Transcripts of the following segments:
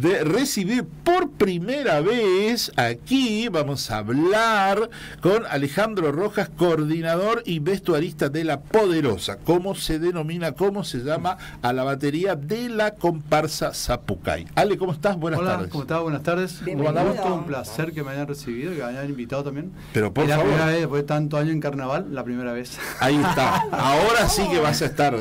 de recibir por primera vez aquí, vamos a hablar con Alejandro Rojas, coordinador y vestuarista de La Poderosa. ¿Cómo se denomina, cómo se llama a la batería de la comparsa Zapucay? Ale, ¿cómo estás? Buenas tardes. ¿Cómo estás? Buenas tardes. Bienvenido. ¿Cómo andamos? Todo un placer que me hayan recibido, que me hayan invitado también. Pero por la favor. primera vez, después de tanto año en carnaval, la primera vez. Ahí está. Ahora sí que vas a estar.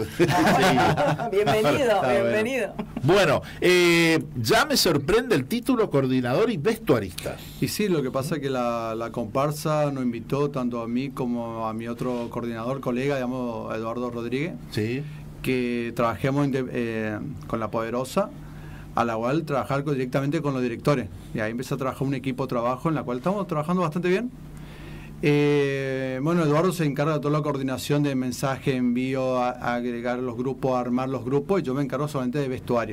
Bienvenido, bienvenido. Bueno, ya me sorprende el título, coordinador y vestuarista. Y sí, lo que pasa es que la comparsa nos invitó tanto a mí como a mi otro coordinador, colega, digamos, Eduardo Rodríguez, Sí. que trabajemos con La Poderosa, a la cual trabajar directamente con los directores. Y ahí empecé a trabajar un equipo de trabajo en la cual estamos trabajando bastante bien. Bueno, Eduardo se encarga de toda la coordinación de mensaje, envío, a agregar los grupos, a armar los grupos, y yo me encargo solamente de vestuario.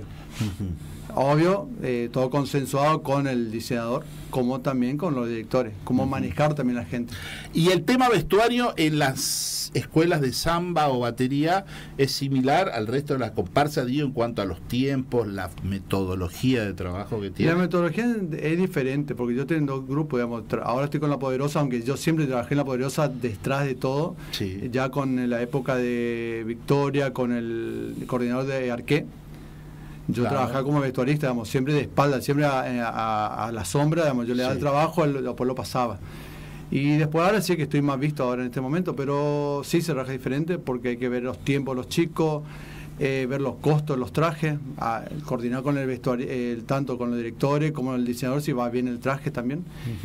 Obvio, todo consensuado con el diseñador, como también con los directores, cómo manejar también la gente. Y el tema vestuario en las escuelas de samba o batería es similar al resto de las comparsas, digo, en cuanto a los tiempos, la metodología de trabajo que Y tiene. la metodología es diferente, porque yo tengo dos grupos, digamos, ahora estoy con La Poderosa, aunque yo siempre trabajé en La Poderosa detrás de todo, Sí. ya con la época de Victoria, con el coordinador de Arqué. Yo Claro. trabajaba como vestuarista, digamos, siempre de espalda, siempre a la sombra, digamos, yo le daba Sí. el trabajo, después lo pasaba. Y después ahora sí que estoy más visto ahora en este momento, pero sí se trabaja diferente porque hay que ver los tiempos de los chicos, ver los costos de los trajes, coordinar con el vestuario, tanto con los directores como el diseñador, si va bien el traje también.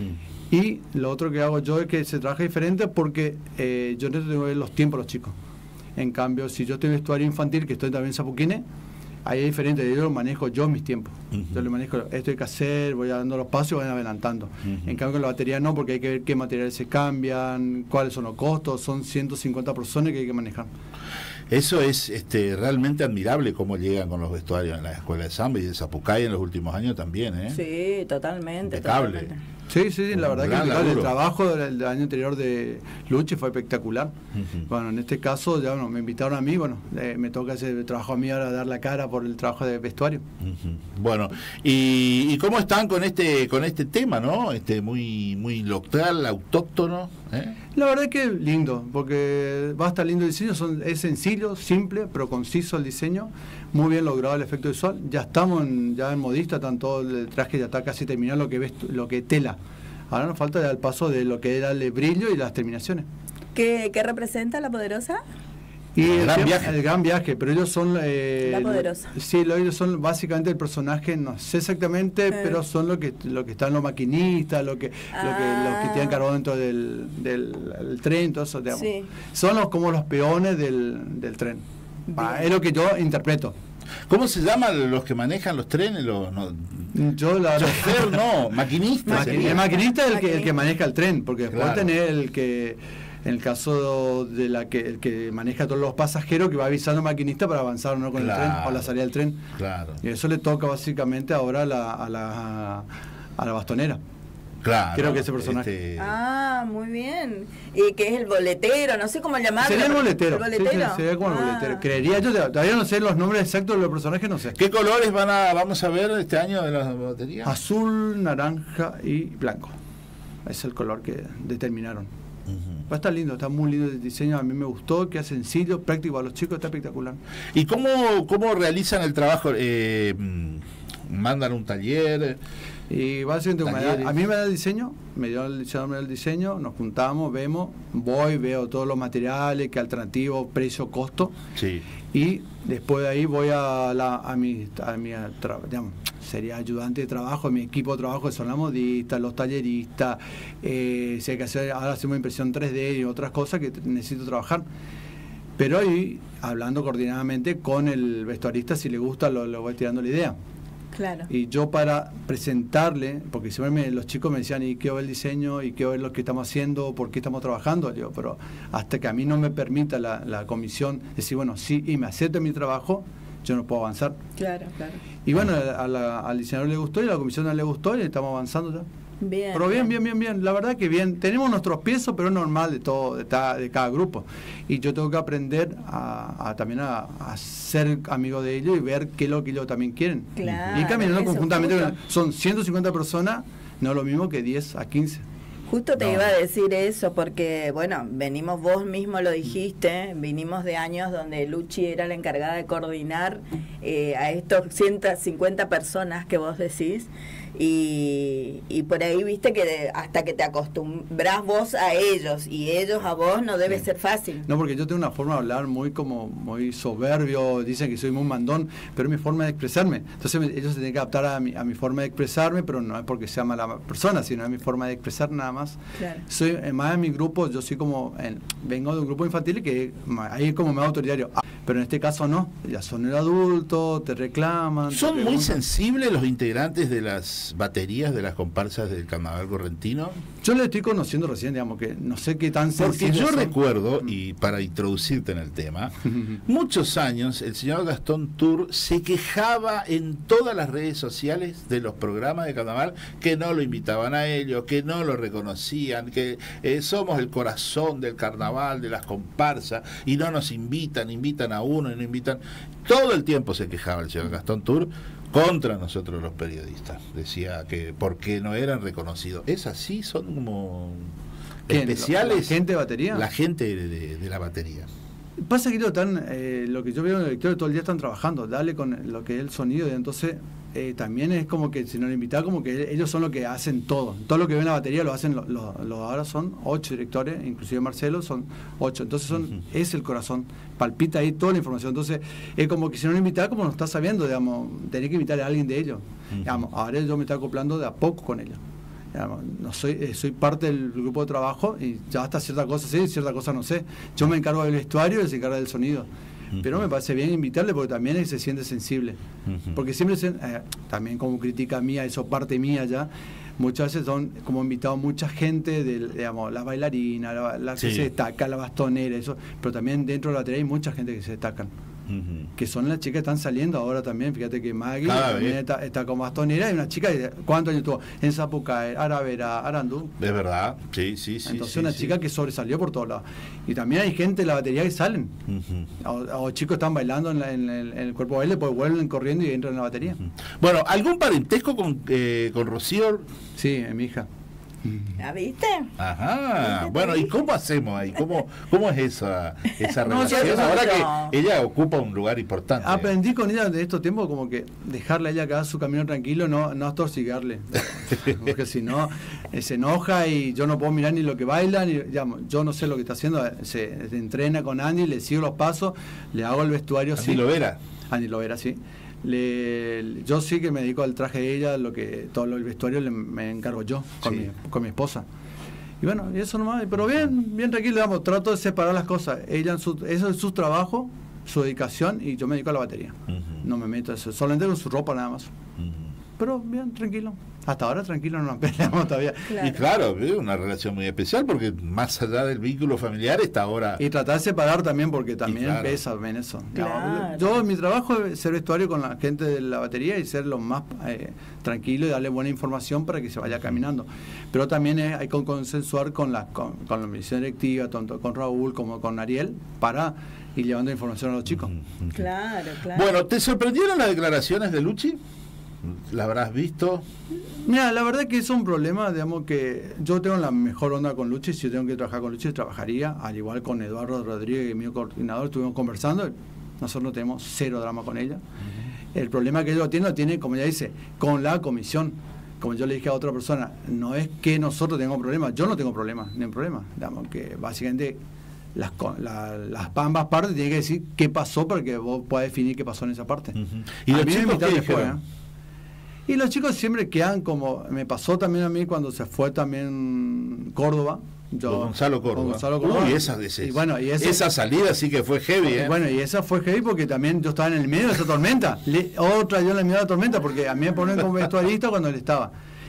Y lo otro que hago yo es que se trabaja diferente porque yo no tengo que ver los tiempos de los chicos. En cambio, si yo estoy en vestuario infantil, que estoy también en Zapuquine, ahí es diferente, yo lo manejo yo mis tiempos. Yo le manejo, esto hay que hacer, voy dando los pasos y voy adelantando. En cambio con la batería no, porque hay que ver qué materiales se cambian, cuáles son los costos, son 150 personas que hay que manejar. Eso es realmente admirable cómo llegan con los vestuarios en la escuela de samba y de Zapucay en los últimos años también, ¿eh? Sí, totalmente. Impecable. Totalmente. Sí, la verdad gran que el laburo. trabajo del año anterior de Luchi fue espectacular. Bueno, en este caso ya me invitaron a mí, me toca ese trabajo a mí ahora, dar la cara por el trabajo de vestuario. Bueno, y cómo están con este tema, ¿no? Muy local, autóctono, ¿eh? La verdad que lindo, porque va a estar lindo el diseño, es sencillo, simple, pero conciso el diseño, muy bien logrado el efecto visual. Ya estamos ya en modista, tanto el traje ya está casi terminado, lo que es tela. Ahora nos falta ya el paso de lo que era el brillo y las terminaciones. ¿Qué representa La Poderosa? Y El gran viaje. pero ellos son... La Poderosa. Sí, ellos son básicamente el personaje, no sé exactamente, pero son lo que están los maquinistas, lo que tienen cargado dentro del tren, todo eso, digamos. Sí. Son como los peones del tren. Es lo que yo interpreto. ¿Cómo se llaman los que manejan los trenes? Yo la chofer, no, maquinista. El maquinista es el que maneja el tren, porque después Claro. tener el que... En el caso de el que maneja a todos los pasajeros, que va avisando al maquinista para avanzar o no con el tren o la salida del tren. Claro. Y eso le toca básicamente ahora a la bastonera. Claro. Creo que ese personaje. Muy bien. ¿Y qué es el boletero? No sé cómo llamarlo. Sería el boletero. ¿El boletero? Sí, sería como el boletero. Creería yo, todavía no sé los nombres exactos de los personajes, no sé. ¿Qué colores vamos a ver este año de la batería? Azul, naranja y blanco. Es el color que determinaron. Va a estar lindo, está muy lindo el diseño, a mí me gustó, que es sencillo, práctico a los chicos, está espectacular. ¿Y cómo realizan el trabajo? ¿Mandan un taller? Y básicamente a mí me da el diseño, me dio el diseño, nos juntamos, veo todos los materiales, qué alternativo, precio, costo. Sí. Y después de ahí voy digamos, sería ayudante de trabajo, mi equipo de trabajo, que son las modistas, los talleristas, si hay que hacer, ahora hacemos impresión 3D y otras cosas que necesito trabajar. Pero ahí, hablando coordinadamente con el vestuarista, si le gusta, lo voy tirando la idea. Claro. Y yo para presentarle, porque siempre los chicos me decían, y quiero ver el diseño, y quiero ver lo que estamos haciendo, por qué estamos trabajando, digo, pero hasta que a mí no me permita la comisión decir, bueno, sí, y me acepte mi trabajo, yo no puedo avanzar. Claro. Y bueno, al diseñador le gustó y a la comisión no le gustó y estamos avanzando ya. Bien. Pero bien. La verdad que bien. Tenemos nuestros piezos, pero es normal de cada grupo. Y yo tengo que aprender también a ser amigo de ellos y ver qué es lo que ellos también quieren. Claro, y caminando eso, conjuntamente. justo. Son 150 personas, no es lo mismo que 10 a 15. Justo te No. iba a decir eso porque, bueno, venimos, vos mismo lo dijiste, vinimos de años donde Luchi era la encargada de coordinar a estos 150 personas que vos decís. Y por ahí viste que hasta que te acostumbras vos a ellos y ellos a vos no debe ser fácil. No, porque yo tengo una forma de hablar muy soberbio, dicen que soy muy mandón, pero es mi forma de expresarme. Entonces ellos se tienen que adaptar a mi forma de expresarme, pero no es porque sea mala persona, sino es mi forma de expresar nada más. Claro. Soy más en mi grupo, yo soy vengo de un grupo infantil que ahí es como más autoritario. Pero en este caso no, ya son el adulto, te reclaman. ¿Son te muy preguntan. sensibles los integrantes de las baterías de las comparsas del carnaval correntino? Yo le estoy conociendo recién, digamos, que no sé qué tan Porque sensibles yo son. recuerdo, y para introducirte en el tema, muchos años el señor Gastón Tour se quejaba en todas las redes sociales de los programas de carnaval que no lo invitaban a ellos, que no lo reconocían, que somos el corazón del carnaval, de las comparsas, y no nos invitan a uno y no invitan. Todo el tiempo se quejaba el señor Gastón Tour contra nosotros los periodistas. Decía que porque no eran reconocidos. ¿Es así? ¿Son como ¿Quién? especiales? ¿La gente de batería? La gente de la batería. Pasa que ellos están, lo que yo veo en el directorio, todo el día están trabajando, dale con lo que es el sonido, y entonces también es como que si no lo invitaba, como que ellos son los que hacen todo lo que ven la batería lo hacen, ahora son 8 directores, inclusive Marcelo son 8, entonces es el corazón, palpita ahí toda la información, entonces es como que si no lo invitaba, como no está sabiendo, digamos, tenés que invitarle a alguien de ellos, digamos, ahora yo me estoy acoplando de a poco con ellos. No soy parte del grupo de trabajo y ya hasta cierta cosa sé, cierta cosa no sé. Yo me encargo del vestuario y él se encarga del sonido. Pero me parece bien invitarle porque también él se siente sensible. Porque siempre también como crítica mía, eso parte mía ya, muchas veces son como invitados mucha gente, digamos, la bailarina, la que se destaca, la bastonera, eso, pero también dentro de la batería hay mucha gente que se destacan. Que son las chicas que están saliendo ahora también. Fíjate que Maggie también está como bastonera. Y una chica, ¿cuántos años tuvo? En Zapucae, Aravera, Arandú. Es verdad, sí. Entonces una chica que sobresalió por todos lados. Y también hay gente de la batería que salen. O chicos están bailando en el cuerpo de baile, pues vuelven corriendo y entran en la batería. Bueno, ¿algún parentesco con Rocío? Sí, mi hija. ¿La viste? Ajá, bueno, ¿y cómo hacemos ahí? ¿Cómo es esa relación? yo Ahora no. que ella ocupa un lugar importante. Aprendí con ella de estos tiempos como que dejarle a ella que haga su camino tranquilo, no astorcigarle, porque si no se enoja y yo no puedo mirar ni lo que baila, ni, digamos, yo no sé lo que está haciendo, se entrena con Andy, le sigo los pasos, le hago el vestuario. Así lo verá. Andy lo verá, sí. Yo sí que me dedico al traje de ella, todo el vestuario me encargo yo con mi esposa. Y bueno, y eso nomás, pero bien tranquilo, digamos, trato de separar las cosas. Ella eso es su trabajo, su dedicación, y yo me dedico a la batería. No me meto eso, solamente con su ropa nada más. Pero bien, tranquilo. Hasta ahora tranquilo, no nos peleamos todavía. Claro. Y claro, es una relación muy especial porque más allá del vínculo familiar está ahora... Y tratar de separar también, porque también claro. pesa en eso. Claro. Yo, mi trabajo es ser vestuario con la gente de la batería y ser lo más tranquilo y darle buena información para que se vaya caminando. Pero también hay que consensuar con la misión directiva, tanto con Raúl como con Ariel, para ir llevando información a los chicos. Claro. Bueno, ¿te sorprendieron las declaraciones de Luchi? ¿La habrás visto? Mira, la verdad que es un problema, digamos, que yo tengo la mejor onda con Luchi. Si yo tengo que trabajar con Luchi, trabajaría, al igual con Eduardo Rodríguez, mi coordinador, estuvimos conversando. Nosotros no tenemos cero drama con ella. El problema que ella lo tiene, como ella dice, con la comisión. Como yo le dije a otra persona, no es que nosotros tengamos problemas, yo no tengo problemas, ni un problema. Digamos que básicamente las ambas partes tienen que decir qué pasó para que vos puedas definir qué pasó en esa parte. ¿Y los mí me chicos qué invitaron dijeron? Y los chicos siempre quedan como... Me pasó también a mí cuando se fue también Córdoba. Con Gonzalo Córdoba. Y esa salida sí que fue heavy, ¿eh? Bueno, y esa fue heavy porque también yo estaba en el medio de esa tormenta. Yo en la mitad de la tormenta, porque a mí me ponen como vestuarista cuando él estaba.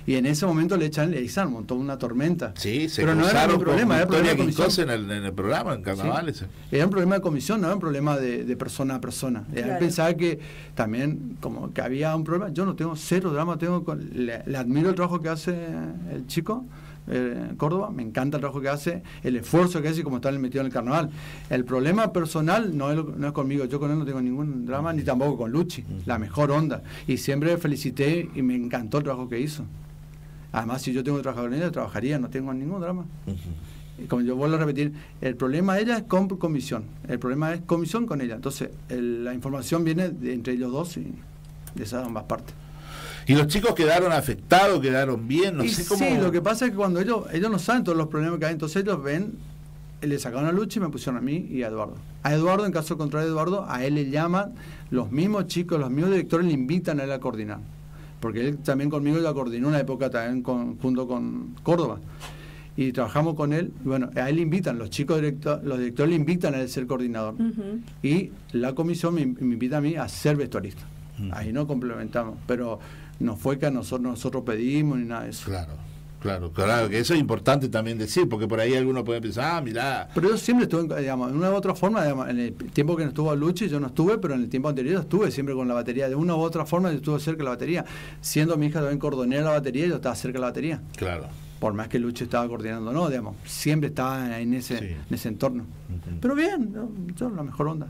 Y en ese momento le desarmó toda una tormenta. Sí, se pero no era un problema, era Victoria problema de comisión. en el programa, en carnavales. Sí. Era un problema de comisión, no era un problema de persona a persona. Claro. Él pensaba que también como que había un problema. Yo no tengo cero drama, le admiro el trabajo que hace el chico. Córdoba, me encanta el trabajo que hace, el esfuerzo que hace y como está metido en el carnaval. El problema personal no es conmigo, yo con él no tengo ningún drama, ni tampoco con Luchi, la mejor onda. Y siempre felicité y me encantó el trabajo que hizo. Además, si yo tengo que trabajar con ella, trabajaría, no tengo ningún drama. Y como yo vuelvo a repetir, el problema de ella es con comisión, el problema es comisión con ella. Entonces, la información viene entre ellos dos y de esas ambas partes. ¿Y los chicos quedaron afectados, quedaron bien? No sé cómo... Sí, lo que pasa es que cuando ellos no saben todos los problemas que hay, entonces ellos ven, le sacaron a Luchi y me pusieron a mí y a Eduardo. A Eduardo, en caso contrario de Eduardo, a él le llaman, los mismos chicos, los mismos directores le invitan a él a coordinar. Porque él también conmigo ya coordinó una época también junto con Córdoba. Y trabajamos con él, bueno, a él le invitan, los directores le invitan a él ser coordinador. Y la comisión me invita a mí a ser vestuarista. Ahí nos complementamos, pero no fue que nosotros pedimos ni nada de eso. Claro, que eso es importante también decir, porque por ahí alguno puede pensar, mirá. Pero yo siempre estuve, digamos, de una u otra forma, digamos, en el tiempo que no estuvo Luchi, yo no estuve, pero en el tiempo anterior estuve siempre con la batería. De una u otra forma yo estuve cerca de la batería. Siendo mi hija también cordonera la batería, yo estaba cerca de la batería. Claro. Por más que Luchi estaba coordinando, no, digamos, siempre estaba en ese entorno. Pero bien, yo la mejor onda.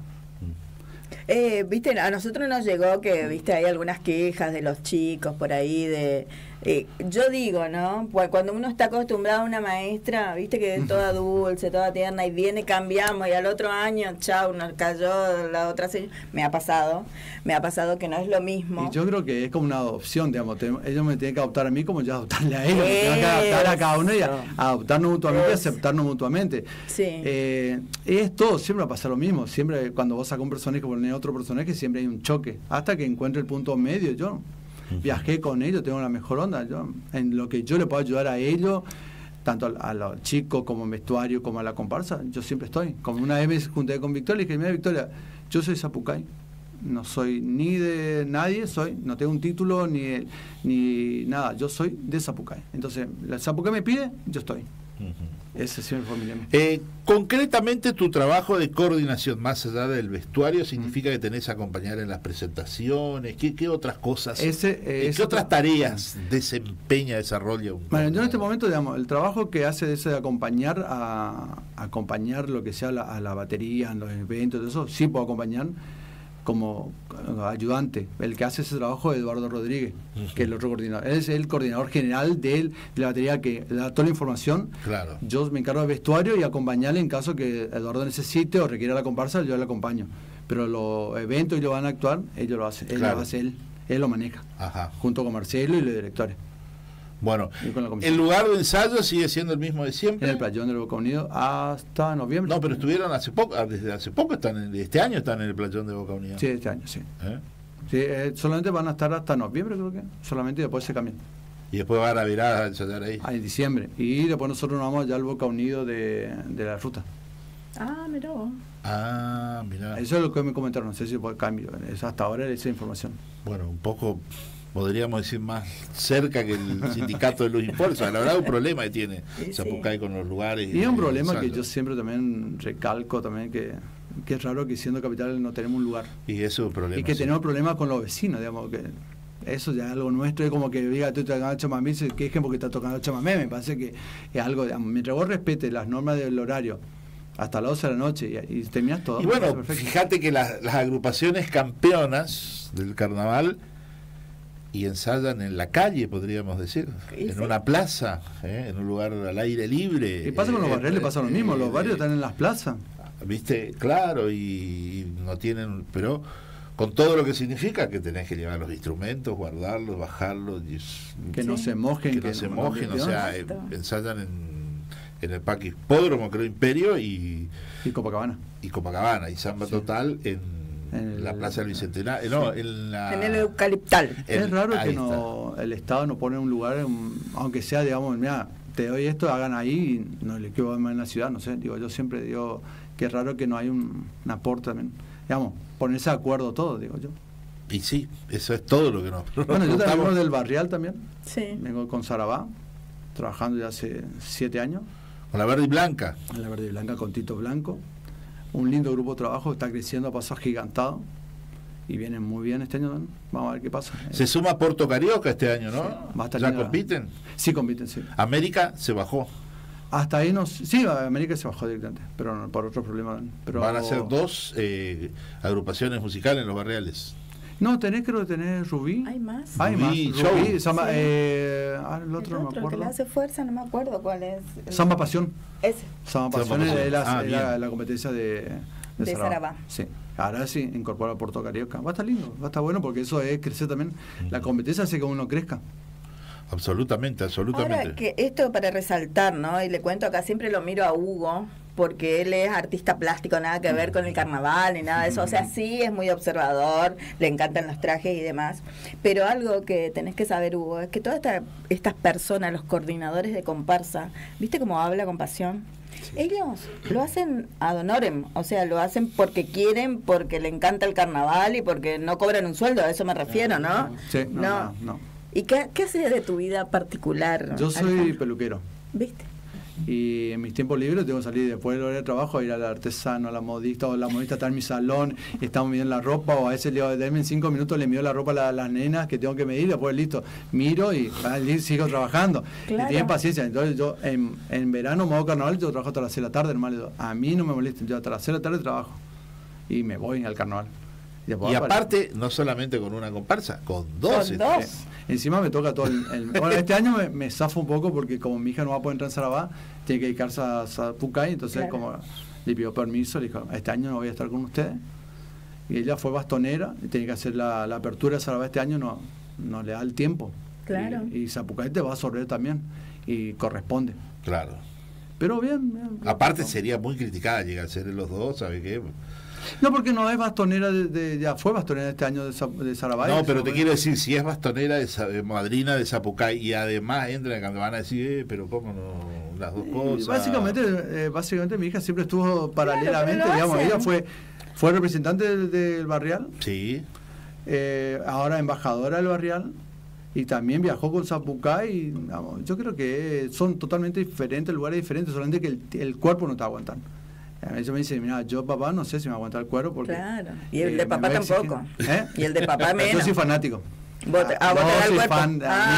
Viste, a nosotros nos llegó que, viste, hay algunas quejas de los chicos por ahí yo digo, ¿no? Pues cuando uno está acostumbrado a una maestra, viste, que es toda dulce, toda tierna, y viene, cambiamos, y al otro año, chau, nos cayó la otra señora. Me ha pasado que no es lo mismo. Y yo creo que es como una adopción, digamos, ellos me tienen que adoptar a mí como yo adoptarle a ellos, tengo que adaptar a cada uno y adoptarnos mutuamente y aceptarnos mutuamente. Sí. Es todo, siempre va a pasar lo mismo, siempre cuando vos sacas un personaje que pones otro personaje, siempre hay un choque, hasta que encuentre el punto medio. Yo viajé con ellos, tengo la mejor onda, yo en lo que yo le puedo ayudar a ellos, tanto a los chicos como en vestuario, como a la comparsa, yo siempre estoy. Como una vez me junté con Victoria y dije, mira Victoria, yo soy Zapucay, no soy ni de nadie, no tengo un título ni nada, yo soy de Zapucay. Entonces, la Zapucay me pide, yo estoy. Ese siempre fue mi lema. Concretamente, tu trabajo de coordinación, más allá del vestuario, significa que tenés que acompañar en las presentaciones. ¿Qué otras cosas? ¿Qué otras tareas desarrolla un Bueno, yo en este momento, digamos, el trabajo que hace ese de acompañar acompañar lo que sea a la batería, en los eventos, todo eso, sí puedo acompañar como ayudante. El que hace ese trabajo es Eduardo Rodríguez, que es el otro coordinador. Él es el coordinador general de la batería que da toda la información. Claro. Yo me encargo de vestuario y acompañarle en caso que Eduardo necesite o requiera la comparsa, yo le acompaño. Pero los eventos que ellos van a actuar, ellos lo hacen. Claro. Él lo maneja. Ajá. Junto con Marcelo y los directores. Bueno, ¿el lugar de ensayo sigue siendo el mismo de siempre? En el Playón del Boca Unido hasta noviembre. No, pero estuvieron desde hace poco, este año están en el Playón de Boca Unido. Sí, este año, sí. Sí, solamente van a estar hasta noviembre, creo que. Solamente y después se cambian. Y después van a virar a ensayar ahí. En diciembre. Y después nosotros nos vamos allá al Boca Unido de la ruta. Mirá vos. Mirá. Eso es lo que me comentaron, no sé si por cambio. Hasta ahora esa información. Bueno, un poco, podríamos decir, más cerca que el sindicato de Luz Impulso. La verdad, un problema que tiene Zapucay con los lugares. Y es un problema que yo siempre también recalco también que es raro que siendo capital no tenemos un lugar. Y eso es un problema. Y que tenemos problemas con los vecinos, digamos, que eso ya es algo nuestro, es como que diga, estoy tocando chamamé, se quejen porque está tocando chamamé, me parece que es algo, digamos, mientras vos respetes las normas del horario hasta las 12 de la noche y terminas todo. Y bueno, fíjate que las agrupaciones campeonas del carnaval y ensayan en la calle, podríamos decir, en una plaza, en un lugar al aire libre. Y pasa con los barrios, le pasa lo mismo, los barrios están en las plazas. ¿Viste? Claro, y no tienen, pero con todo lo que significa que tenés que llevar los instrumentos, guardarlos, bajarlos. Que no se mojen. Que no se mojen, o sea, ensayan en el Parque Hipódromo, creo, Imperio y Copacabana. Y Copacabana, y Samba Total en la Plaza del Bicentenario, no, en el Eucaliptal. Es raro que el Estado no pone un lugar, aunque sea, digamos, mira, te doy esto, hagan ahí, y no le quedo más en la ciudad, no sé, digo, yo siempre digo que es raro que no hay un aporte también, digamos, ponerse de acuerdo todo, digo yo. Y sí, eso es todo lo que nos Bueno, yo también vengo del Barrial también. Sí. Vengo con Sarabá, trabajando ya hace 7 años. con la verde y blanca. En la Verde y Blanca con Tito Blanco. Un lindo grupo de trabajo que está creciendo a pasos gigantados. Y vienen muy bien este año. Vamos a ver qué pasa. Se suma Porto Carioca este año, ¿no? Sí, va a estar ¿Ya lindo. compiten? Sí, compiten, sí. América se bajó. Hasta ahí no. Sí, América se bajó directamente, pero no, por otros problemas. Pero, Van a ser 2 agrupaciones musicales en los barriales. No, creo que tenés Rubí. ¿Hay más? Hay más. Rubí, Rubí, Show. Samba, Sí. el otro no me que acuerdo. le hace fuerza, no me acuerdo cuál es. Samba Pasión. Ese. Samba Pasión Samba es Pasión. la competencia de Sarabá. Sí. Ahora sí, incorpora a Puerto Carioca. Va a estar lindo, va a estar bueno porque eso es crecer también. La competencia hace que uno crezca. Absolutamente, absolutamente. Ahora que esto para resaltar, ¿no? Y le cuento acá, siempre lo miro a Hugo, porque él es artista plástico, nada que ver con el carnaval ni nada de eso. O sea, sí es muy observador, le encantan los trajes y demás. Pero algo que tenés que saber, Hugo, es que todas estas personas, los coordinadores de comparsa, ¿viste cómo habla con pasión? Sí. Ellos lo hacen ad honorem, o sea, lo hacen porque quieren, porque le encanta el carnaval y porque no cobran un sueldo, a eso me refiero, ¿no? Sí, no. ¿Y qué haces de tu vida particular? Yo soy Alejandro? peluquero. ¿Viste? Y en mis tiempos libres tengo que salir después del horario de trabajo a ir al artesano, a la modista, o la modista está en mi salón, estamos midiendo la ropa, o a veces le digo, denme en 5 minutos, le mido la ropa a las nenas que tengo que medir, después listo, miro y sigo trabajando. Claro. Y tienen paciencia. Entonces yo en verano, modo carnaval, yo trabajo hasta las 6 de la tarde, normal, a mí no me molesta, yo hasta las 6 de la tarde trabajo y me voy al carnaval. Y aparte, no solamente con una comparsa, con 2. Con 2. Encima me toca todo bueno, este año me zafo un poco porque como mi hija no va a poder entrar en Sarabá, tiene que dedicarse a Sapucay, entonces claro, como le pidió permiso, le dijo, este año no voy a estar con ustedes. Y ella fue bastonera y tiene que hacer la apertura de Sarabá este año, no le da el tiempo. Claro. Y Sapucay te va a absorber también y corresponde. Claro. Pero bien. Aparte sería muy criticada llegar a ser los 2, ¿sabe qué? No, porque no es bastonera ya fue bastonera este año de Sarabá. No, pero te quiero decir, si es bastonera madrina de Sapucay y además entra en el van a decir, pero cómo no, las dos cosas. Básicamente mi hija siempre estuvo paralelamente, claro, digamos, ella fue representante del Barrial. Sí. Ahora embajadora del Barrial. Y también viajó con Sapucay y digamos, yo creo que son totalmente diferentes, lugares diferentes, solamente que el cuerpo no está aguantando. Ella me dice, mira, yo papá no sé si me va a aguantar el cuero porque... Claro, y el de papá tampoco. Y el de papá menos. Yo soy fanático. ¿Vos te das el cuerpo? Fan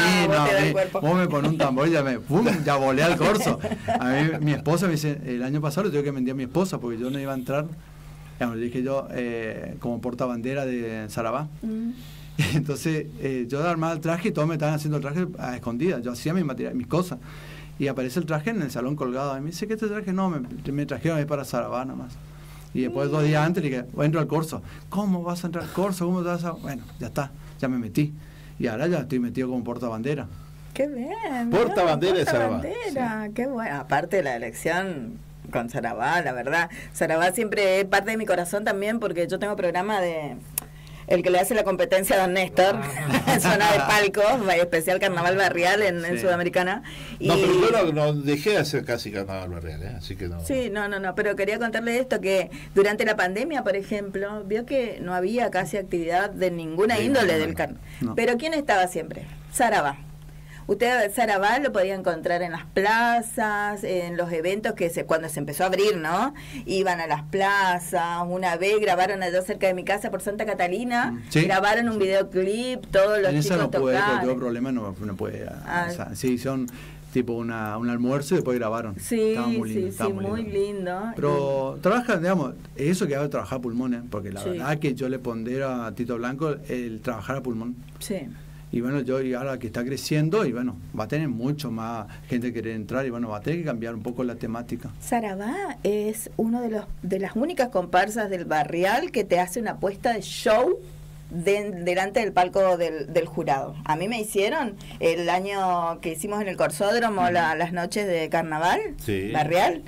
vos me pones un tambor y ya volé al corso. A mí, mi esposa me dice, el año pasado le tuve que mentir a mi esposa porque yo no iba a entrar. Le dije yo, como portabandera de Sarabá. Entonces, yo armaba el traje y todos me estaban haciendo el traje a escondidas. Yo hacía mis cosas. Y aparece el traje en el salón colgado. Y me dice que este traje no, me trajeron ahí para Sarabá nada más. Y después 2 días antes le dije, entro al corso. ¿Cómo vas a entrar al corso? ¿Cómo te vas a...? Bueno, ya está, ya me metí. Y ahora ya estoy metido como portabandera. ¡Qué bien! Portabandera de Sarabá. Sí. ¡Qué bueno! Aparte de la elección con Sarabá, la verdad. Sarabá siempre es parte de mi corazón también porque yo tengo programa de... El que le hace la competencia a Don Néstor, en zona de palcos, especial Carnaval Barrial en Sudamericana. Y... No, pero yo no dejé de hacer casi Carnaval Barrial, así que no. Sí, no, pero quería contarle esto, que durante la pandemia, por ejemplo, vio que no había casi actividad de ninguna índole del carnaval. No. Pero ¿quién estaba siempre? Sarabá. Usted Sarabá lo podía encontrar en las plazas, en los eventos cuando se empezó a abrir, ¿no? Iban a las plazas, una vez grabaron allá cerca de mi casa por Santa Catalina, grabaron un videoclip, todos los chicos no puede, tocaban. porque tuvo problemas, no puede. Sí, hicieron tipo un almuerzo y después grabaron. Sí, muy lindo. Pero trabaja, digamos, eso que va a trabajar pulmones, porque la verdad que yo le pondero a Tito Blanco el trabajar a pulmón. Sí. Y bueno, y ahora que está creciendo, y bueno, va a tener mucho más gente que quiere entrar, y bueno, va a tener que cambiar un poco la temática. Sarabá es uno de las únicas comparsas del Barrial que te hace una puesta de show delante del palco del jurado. A mí me hicieron el año que hicimos en el Corsódromo las noches de carnaval, Barrial.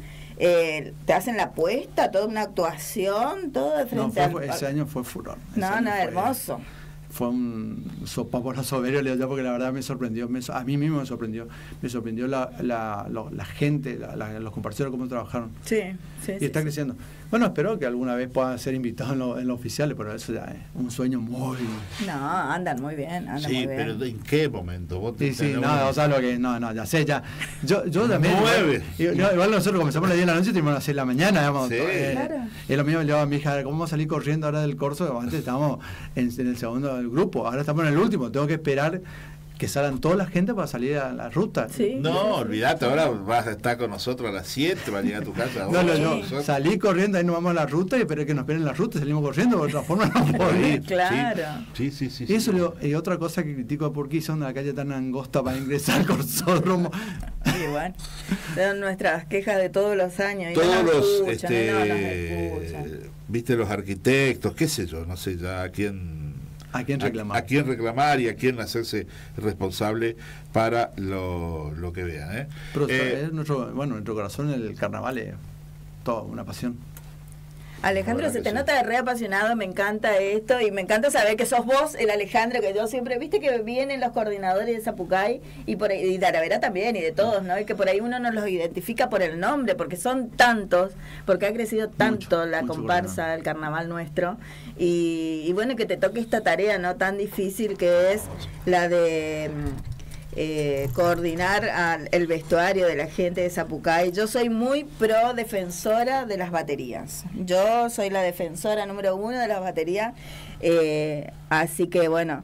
Te hacen la puesta, toda una actuación, todo de frente ese año fue furor. Hermoso. fue un sopapo soberbio, le digo yo, porque la verdad me sorprendió, a mí mismo me sorprendió la gente, los compañeros, cómo trabajaron. Sí, sí. Y está creciendo. Bueno, espero que alguna vez puedan ser invitados en los oficiales, pero eso ya es un sueño muy... No, andan muy bien, andan muy bien. Pero ¿en qué momento? ¿Vos Sí, no, o sea, lo que... No, ya sé, ya. Yo también... 9. Igual nosotros comenzamos a las 10 de la noche y terminamos a las 6 de la mañana, digamos. Sí. Claro. Es lo mismo, le digo a mi hija, ¿cómo vamos a salir corriendo ahora del curso? Antes estábamos en el segundo del grupo, ahora estamos en el último, tengo que esperar que salgan toda la gente para salir a la ruta. Sí. No, olvídate, ahora vas a estar con nosotros a las 7, vas a llegar a tu casa. No, salí corriendo, ahí nos vamos a la ruta y esperé que nos esperen en la ruta, salimos corriendo, de otra forma no podía. Claro. Sí. Y eso y otra cosa que critico, ¿por qué hizo una calle tan angosta para ingresar al corsódromo? Sí, bueno, son nuestras quejas de todos los años. Todos los, escuchan. viste, los arquitectos, qué sé yo, no sé ya ¿A quién reclamar? A quién reclamar y a quién hacerse responsable para lo que vean. Pero es nuestro corazón, el carnaval es toda una pasión. Alejandro, se te nota re apasionado, me encanta esto y me encanta saber que sos vos, el Alejandro, que yo siempre, viste que vienen los coordinadores de Zapucay y por ahí, y de Aravera también y de todos, ¿no? Y que por ahí uno no los identifica por el nombre, porque son tantos, porque ha crecido tanto la comparsa, el carnaval nuestro y bueno, que te toque esta tarea, ¿no? Tan difícil que es la de... coordinar el vestuario de la gente de Zapucay. Yo soy muy pro defensora de las baterías. Yo soy la defensora número 1 de las baterías. Así que bueno,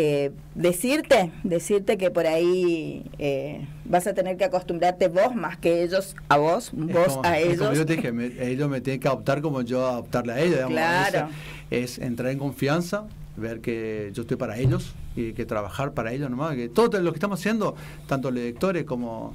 decirte que por ahí vas a tener que acostumbrarte vos más que ellos a vos, vos a ellos. Como yo te dije, ellos me tienen que adoptar como yo adoptarle a ellos. Digamos. Claro. Es entrar en confianza, ver que yo estoy para ellos y que trabajar para ellos nomás, que todo lo que estamos haciendo, tanto los directores como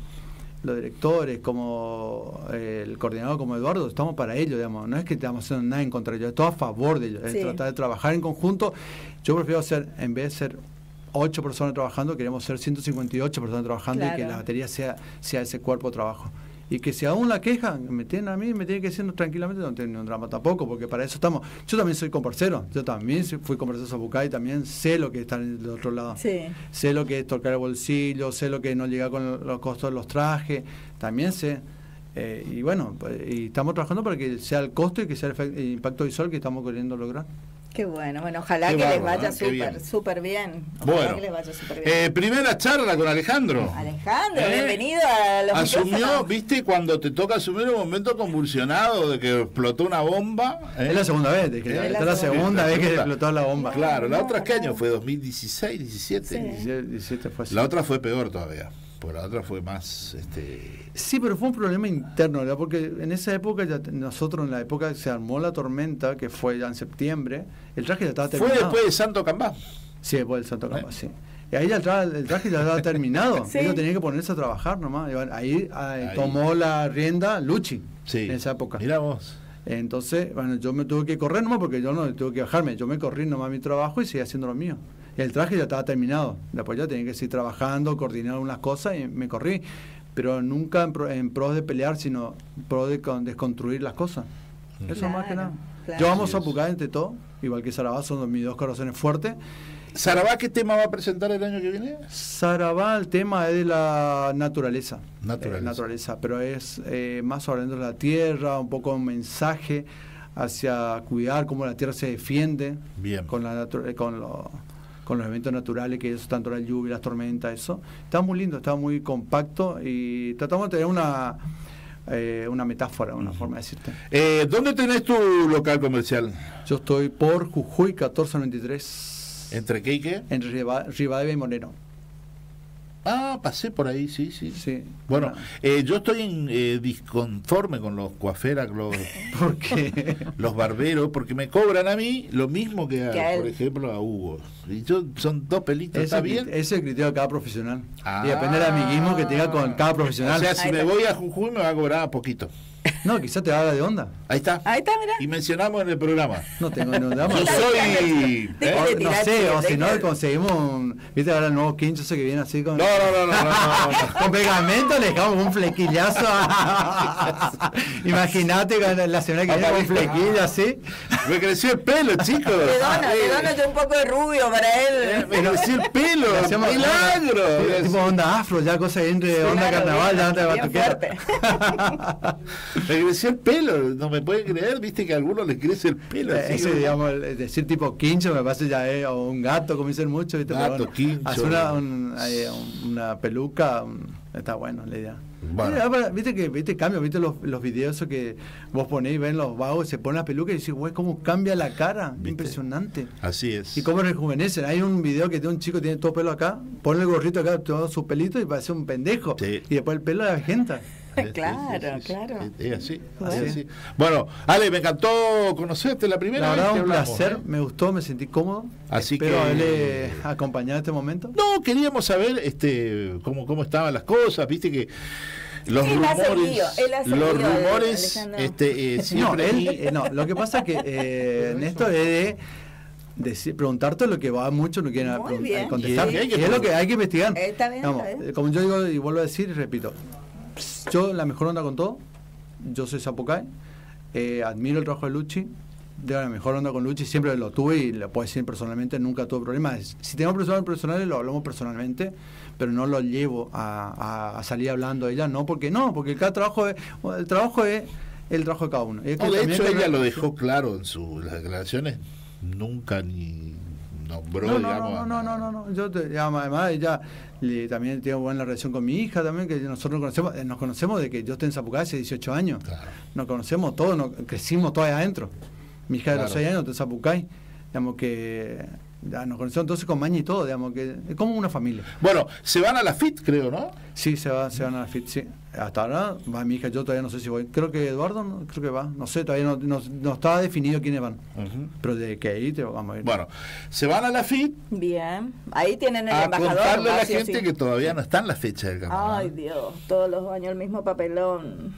el coordinador como Eduardo, estamos para ellos, digamos. No es que estamos haciendo nada en contra de ellos, es todo a favor de ellos, es tratar de trabajar en conjunto. Yo prefiero en vez de ser 8 personas trabajando, queremos ser 158 personas trabajando. Claro. Y que la batería sea ese cuerpo de trabajo. Y que si aún la quejan, me tienen que decir tranquilamente, no tengo un drama tampoco, porque para eso estamos. Yo también soy comparsero, yo también fui comparsero de Zapucay, también sé lo que está del otro lado. Sí. Sé lo que es tocar el bolsillo, sé lo que es no llegar con los costos de los trajes, también sé. Y bueno, y estamos trabajando para que sea el costo y que sea el impacto visual que estamos queriendo lograr. Qué bueno, ojalá que les vaya súper bien. Ojalá que les vaya súper bien. Primera charla con Alejandro. Alejandro, bienvenido a los Asumió, micrófonos. viste, cuando te toca asumir un momento convulsionado de que explotó una bomba. Es la segunda vez, es la segunda vez que explotó la bomba. Claro, la otra, ¿qué año fue? 2016, 17. Sí. 17 fue así. La otra fue peor todavía. Por la otra fue más... Sí, pero fue un problema interno, ¿verdad? Porque en esa época, nosotros en la época que se armó la tormenta, que fue ya en septiembre, el traje ya estaba terminado. ¿Fue después de Santo Cambá? Sí, después del Santo Cambá, sí. Y ahí el traje ya estaba terminado. Sí. Ellos tenían que ponerse a trabajar nomás. Ahí tomó la rienda Luchi, en esa época. Mirá vos. Entonces, bueno, yo me tuve que correr nomás porque yo no tuve que bajarme. Yo me corrí nomás mi trabajo y seguí haciendo lo mío. El traje ya estaba terminado. Después ya tenía que seguir trabajando, coordinar unas cosas y me corrí. Pero nunca en pro de pelear, sino en pro de desconstruir las cosas. Eso más que nada. Claro. Yo vamos a Zapucay entre todo, igual que Sarabá, son mis dos corazones fuertes. ¿Sarabá qué tema va a presentar el año que viene? Sarabá, el tema es de la naturaleza. Naturaleza, pero es más hablando de la tierra, un poco un mensaje hacia cuidar cómo la tierra se defiende. Bien. Con los eventos naturales, que es tanto la lluvia, las tormentas, eso. Está muy lindo, está muy compacto y tratamos de tener una metáfora, una forma de decirte. ¿Dónde tenés tu local comercial? Yo estoy por Jujuy 1493. ¿Entre qué y qué? Entre Rivadavia y Moreno. Ah, pasé por ahí, sí. Bueno, yo estoy disconforme con los coaferas, ¿Por qué? Los barberos, porque me cobran a mí lo mismo que por ejemplo, a Hugo. Y son 2 pelitos, ¿está bien? Ese es el criterio de cada profesional. Y depende del amiguismo que tenga con cada profesional. O sea, si me voy a Jujuy me va a cobrar poquito. No, quizás te haga de onda. Ahí está. Ahí está, mirá. Y mencionamos en el programa. No tengo ni onda. Yo soy... Déjale No tirar, sé, o si no déjale. conseguimos viste ahora el nuevo quincho ese que viene así con... No. Con pegamento le dejamos un flequillazo. Imagínate la semana que viene con un flequillo así. Me creció el pelo, chicos. Le dono yo un poco de rubio para él. Me creció el pelo. Le hacemos- ¡Milagro! Tipo onda afro, ya cosa entre onda Claro, carnaval, ya bien, te bien fuerte. Me creció el pelo. No me pueden creer, viste que a algunos les crece el pelo. así, Ese, ¿no? digamos, decir tipo quincho me parece ya o un gato, como dicen mucho, ¿viste? Gato, Pero quincho. hacer una peluca, está bueno la idea. Bueno. Viste cambio, viste los videos esos que vos ponés y ven los vagos, se pone la peluca y decís, güey, cómo cambia la cara, ¿Viste? impresionante. Así es. Y cómo rejuvenecen. Hay un video que tiene un chico que tiene todo pelo acá, pone el gorrito acá, todo su pelito y parece un pendejo. Sí. Y después el pelo de la gente. Claro, Sí. claro. Es así, Bueno. es así. Bueno, Ale, me encantó conocerte la primera La verdad, vez que un hablamos, placer, ¿eh? me gustó, me sentí cómodo. Así Espero que- haberle acompañado en este momento. No, queríamos saber cómo estaban las cosas, viste que los Él ha seguido, rumores, él ha seguido, los rumores, Alejandro. No, siempre no, lo que pasa es que en esto es de preguntarte lo que va mucho no quieren Muy bien. contestar. Y hay que Y es lo que hay que investigar. Está bien, Vamos, está bien. como yo digo y vuelvo a decir y repito, yo la mejor onda con todo, yo soy Zapucay, admiro el trabajo de Luchi, de la mejor onda con Luchi, siempre lo tuve y lo puedo decir personalmente, nunca tuve problemas. Si tenemos problemas personales, lo hablamos personalmente, pero no lo llevo a salir hablando de ella, porque cada trabajo es el trabajo de cada uno. Es que No, de también hecho, hay que ella ver- lo dejó claro en las declaraciones, nunca ni nombró, No, digamos. no. Yo además ella también tiene buena relación con mi hija también, que nosotros nos conocemos de que yo estoy en Zapucay hace 18 años. Claro. Nos conocemos todos, crecimos todos ahí adentro. Mi hija de los Claro. 6 años está en Zapucay. Digamos que ya nos conocemos entonces con Maña y todo, digamos que es como una familia. Bueno, se van a la FIT, creo, ¿no? Sí, se van a la FIT, sí. Hasta ahora va mi hija, yo todavía no sé si voy. Creo que Eduardo, creo que va. No sé, todavía no estaba definido quiénes van. Ujú. Pero de que ahí te vamos a ir. Bueno, se van a la FIT Bien. Ahí tienen el a embajador. contarle a la va, sí o gente sí. que todavía no está en la fecha del carnaval. Ay, Dios. Todos los años el mismo papelón.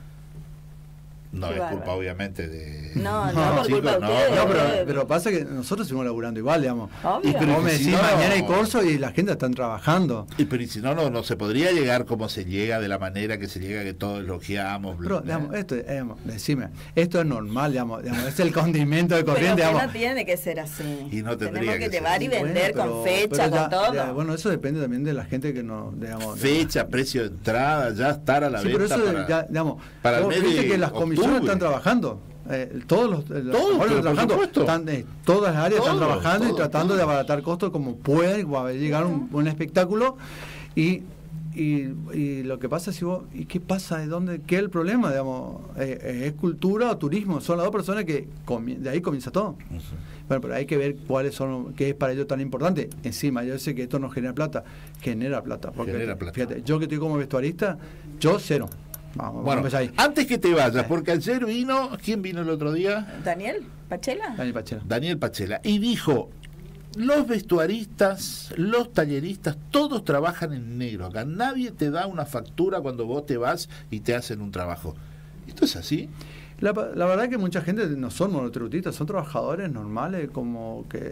No Qué es bárbaro. culpa, obviamente, de... No, No, por chicos, culpa de no, ustedes. No, ustedes. pero pasa que nosotros seguimos laburando igual, digamos. Obvio. Y pero vos me Si decís no, mañana hay corso y la gente están trabajando. Pero y si no se podría llegar como se llega, de la manera que se llega, que todos elogiamos. Pero, bla, digamos, bla. decime, esto es normal, digamos, es el condimento de corriente, Pero que digamos. no tiene que ser así. Y no tendría Tenemos que que ser llevar y así. vender Bueno, con pero fecha, ya- con todo. ya, bueno, eso depende también de la gente que no, digamos. Fecha, precio de entrada, ya estar a la Sí, pero venta eso para, ya, digamos, para el vos mes viste de que las comisiones octubre. están trabajando. Todos los Todos, trabajadores pero por trabajando, supuesto. todas las áreas están Todos, trabajando y todos, tratando todos. de abaratar costos como pueden, va a llegar un espectáculo y lo que pasa si vos, ¿y qué pasa? ¿Qué es el problema? Digamos, ¿es cultura o turismo? Son las dos personas que de ahí comienza todo. Bueno, pero hay que ver qué es para ellos tan importante. Encima, yo sé que esto no genera plata, genera plata. Porque, Genera plata. fíjate, yo que estoy como vestuarista, yo cero. Vamos a Bueno, empezar ahí. antes que te vayas, porque ayer vino, ¿quién vino el otro día? Daniel, Pachela. Dani Pachela. Daniel Pachela, y dijo, los vestuaristas, los talleristas, todos trabajan en negro acá, nadie te da una factura cuando vos te vas y te hacen un trabajo. ¿Esto es así? La verdad que mucha gente no son monotributistas, son trabajadores normales, como que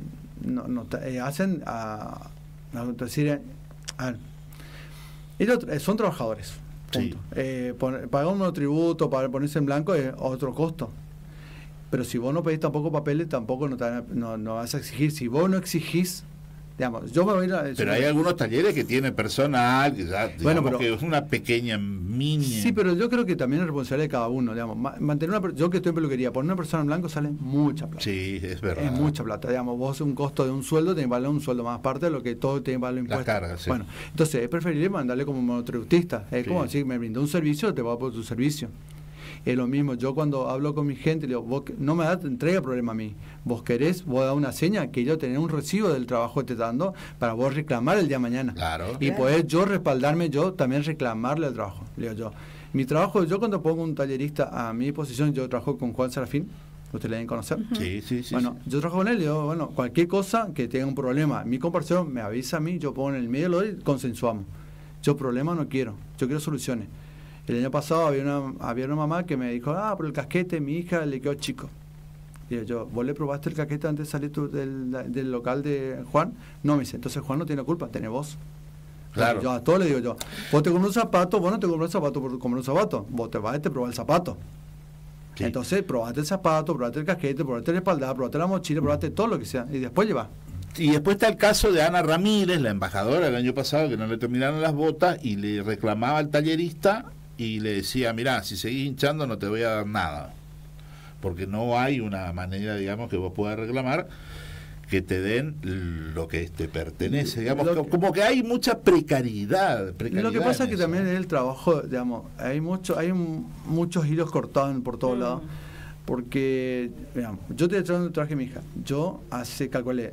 hacen decir, a ver, ellos son trabajadores. Sí. Punto. Pagar un monotributo, para ponerse en blanco es otro costo. Pero si vos no pedís tampoco papeles, tampoco no vas a exigir. Si vos no exigís, digamos, yo me voy a ir Pero hay algunos talleres que tienen personal, que ya, Bueno, digamos pero- que es una pequeña mini... Sí, pero yo creo que también es responsabilidad de cada uno, digamos. Mantener yo que estoy en peluquería, poner una persona en blanco sale mucha plata. Sí, es verdad. Es mucha plata, digamos, vos un costo de un sueldo tenés que valer un sueldo más aparte de lo que todo tiene que valer impuestos. cargas, sí. Bueno, entonces es preferible mandarle como monotributista, es Sí. como decir, me brindó un servicio, te pago por tu servicio. Es lo mismo, yo cuando hablo con mi gente, le digo, vos no me entrega problema a mí, vos querés, vos da una seña que yo tener un recibo del trabajo que te está dando para vos reclamar el día de mañana. Claro. Y poder yo respaldarme, yo también reclamarle el trabajo. Le digo yo, mi trabajo, yo cuando pongo un tallerista a mi disposición, yo trabajo con Juan Serafín, ustedes le deben conocer. Sí, sí, sí. Bueno, sí. yo trabajo con él y digo, bueno, cualquier cosa que tenga un problema, mi comparación me avisa a mí, yo pongo en el medio, lo doy, consensuamos. Yo problemas no quiero, yo quiero soluciones. El año pasado había una mamá que me dijo, pero el casquete, mi hija le quedó chico. Y yo, ¿vos le probaste el casquete antes de salir del local de Juan? No, me dice, entonces Juan no tiene culpa, tenés vos. Claro. Yo a todos le digo yo, vos te compras un zapato, vos no te compras un zapato por comprar un zapato, vos te vas y te probás el zapato. Sí. Entonces, probate el zapato, probate el casquete, probate la espalda, probate la mochila, probate todo lo que sea, y después lleva. Y después está el caso de Ana Ramírez, la embajadora el año pasado, que no le terminaron las botas y le reclamaba al tallerista y le decía, mirá, si seguís hinchando no te voy a dar nada. Porque no hay una manera, digamos, que vos puedas reclamar que te den lo que te pertenece, digamos, como que hay mucha precariedad. Lo que pasa es que también es el trabajo, digamos, hay muchos hilos cortados por todos lados, porque, digamos, yo estoy detrás de traje mi hija, yo hace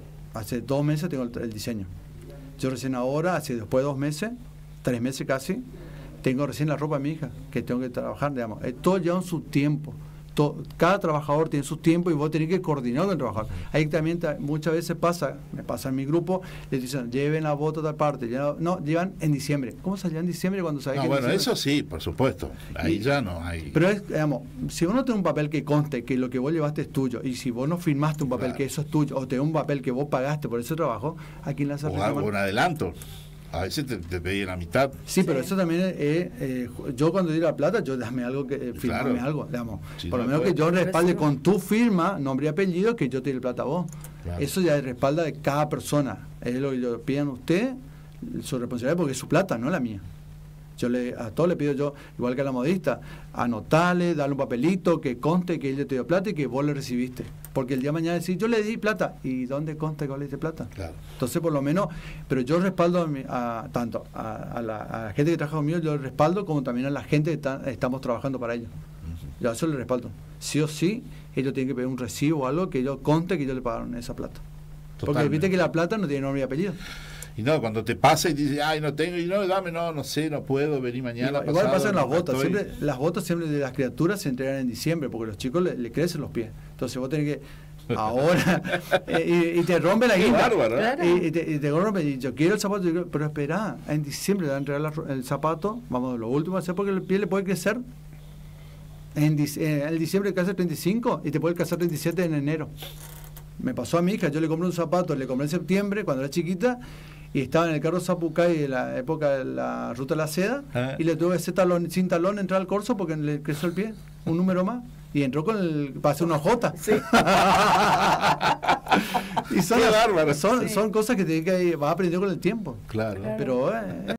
2 meses tengo el diseño, yo recién ahora, después de 2 meses, 3 meses casi, tengo recién la ropa de mi hija, que tengo que trabajar, digamos, todo lleva su tiempo. Cada trabajador tiene su tiempo y vos tenés que coordinar con el trabajador. Ahí también muchas veces me pasa en mi grupo, les dicen, lleven la bota a tal parte. No, llevan en diciembre. ¿Cómo se lleva en diciembre cuando sabés que bueno, eso sí, por supuesto. Ahí ya no hay. Pero digamos, si uno tiene un papel que conste que lo que vos llevaste es tuyo, y si vos no firmaste un papel que eso es tuyo, o te da un papel que vos pagaste por ese trabajo, ¿a quién le hace reclamar? O un adelanto. A veces te pedí la mitad. Sí, pero eso también yo cuando di la plata, yo dame algo, firmame algo, digamos. Sí, por lo menos que yo respalde con tu firma, nombre y apellido, que yo te di la plata a vos. Claro. Eso ya respalda de cada persona. Es lo que lo pidan usted, su responsabilidad, porque es su plata, no la mía. A todos le pido yo, igual que a la modista, anotale, darle un papelito que conste que ella te dio plata y que vos le recibiste. Porque el día de mañana decís, yo le di plata, ¿y dónde consta que vos le diste plata? Claro. Entonces, por lo menos, pero yo respaldo tanto a la gente que trabaja conmigo, yo le respaldo, como también a la gente que estamos trabajando para ellos. Yo a eso le respaldo. Sí o sí, ellos tienen que pedir un recibo o algo que ellos conste que ellos le pagaron esa plata. Totalmente. Porque viste que la plata no tiene nombre y apellido. Y no, cuando te pasa y dices, ay, no tengo, y no, dame, no sé, no puedo, venir mañana. Igual pasan las botas, las botas siempre de las criaturas se entregan en diciembre, porque los chicos le crecen los pies. Entonces vos tenés que, ahora, y te rompe la guinda. Y te rompe, y yo quiero el zapato, pero espera, en diciembre te van a entregar el zapato, vamos, lo último a hacer porque el pie le puede crecer. En el diciembre crece 35 y te puede crecer 37 en enero. Me pasó a mi hija, yo le compré un zapato, le compré en septiembre, cuando era chiquita, y estaba en el carro Zapucay de la época de la ruta de la seda, y le tuve ese talón, sin talón, entrar al corso porque le creció el pie, un número más, y entró para hacer una J. Sí. Y son cosas que vas aprendiendo con el tiempo. Claro. Pero